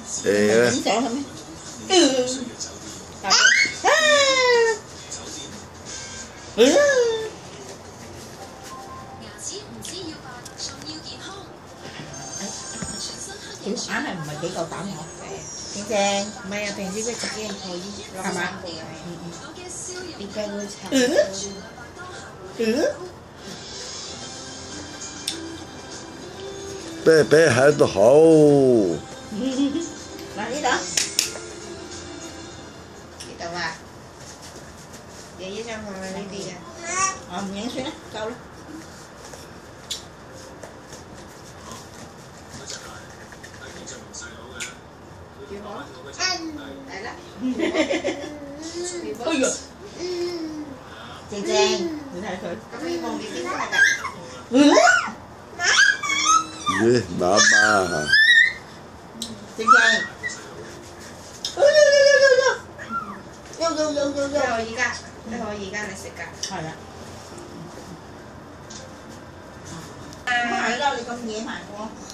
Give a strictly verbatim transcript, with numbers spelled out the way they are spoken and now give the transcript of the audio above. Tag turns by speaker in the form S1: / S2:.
S1: 誒啊！
S2: 點上係咪？嗯。啊！嗯。佢硬係唔係幾夠膽我。正正，唔係啊，平時佢自己可以係嘛？嗯嗯。點解會拆？嗯。嗯。
S1: 啤啤喺度好。
S2: 嗱呢度，呢度啊，爺爺想放喺呢啲嘅，我唔影算啦，夠啦。嚟啦！哎呀！正正，你睇佢。咁你望住邊個㗎？嗯。
S1: 咦，媽媽。
S2: 正正。喐喐喐喐喐！你可以㗎，你可以㗎，你食㗎。係啊。唔係啦，你咁野蠻喎。